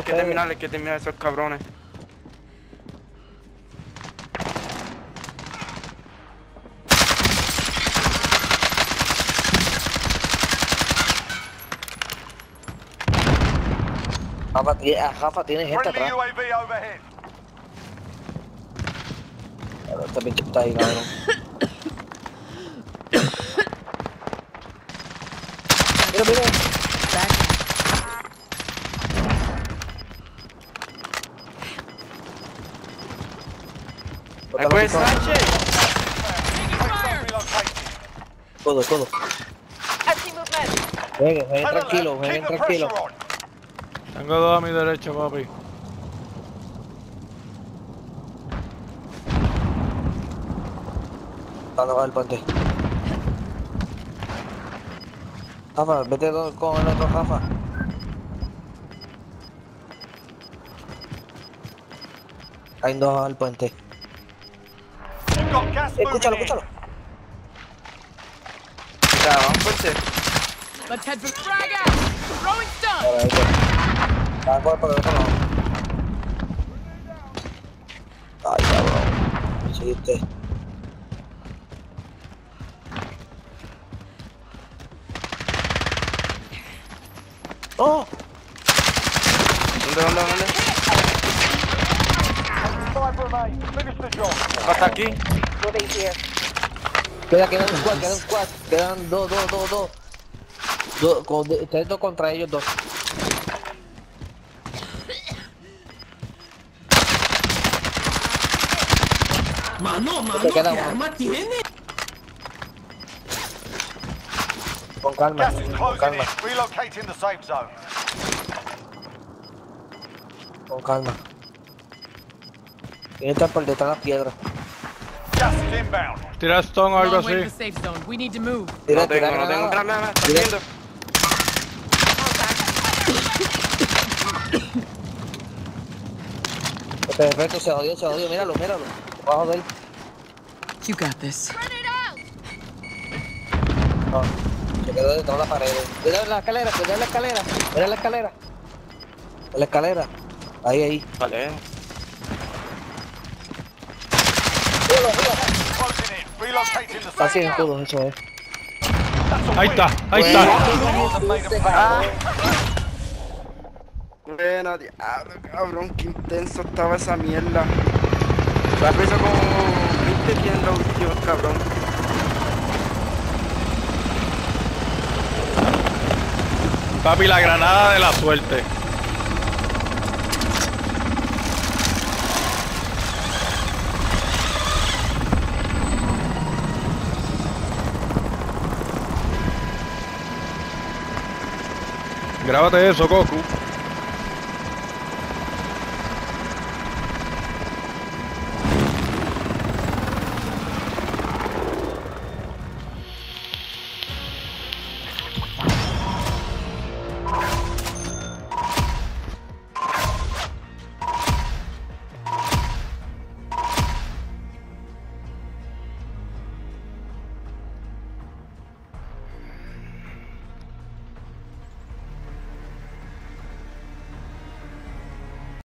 hay que terminar esos cabrones. Rafa tiene gente Friendly atrás. UAV overhead. Este pinche está ahí, cabrón. Mira. ¡Ahí puede Sánchez! Todo. Heavy movement. Jueguen tranquilo, jueguen Keep the tranquilo. pressure on. Tengo dos a mi derecha, papi. Vamos al puente. Rafa, vete con el otro Rafa. Hay dos al puente. You've got gas moving Escúchalo. in. Ya, vamos fuerte. Let's head for frag out. Throwing stun. Ahora, va a jugar por el otro lado. Ay, cabrón. Seguiste. ¡Oh! ¿Dónde? Five remain. Finish the job. Hasta aquí. Moving here. Quedan un squad. Quedan dos. Ustedes dos contra ellos dos. Mano, Te queda ¿qué uno. arma tiene? Con calma, Gas is con closing calma, in. Relocating the safe zone. con calma. Tiene que estar por detrás de las piedras. Gas is inbound. Tira stone o algo Long way to así. the safe zone. We need to move. No tengo granada. Está viendo. Perfecto, se jodió, míralo. Abajo de él. You got this. No, se quedó detrás de la pared. Cuidado en la escalera. Mira la escalera. En la escalera. Ahí. Vale. Closing in. Relocating the Está safe sin zone. escudo, eso es. Ahí está. Buena, diablo, cabrón, qué intenso estaba esa mierda. La hizo como 20 kills en la última, cabrón. Papi, la granada de la suerte. Grábate eso, Goku.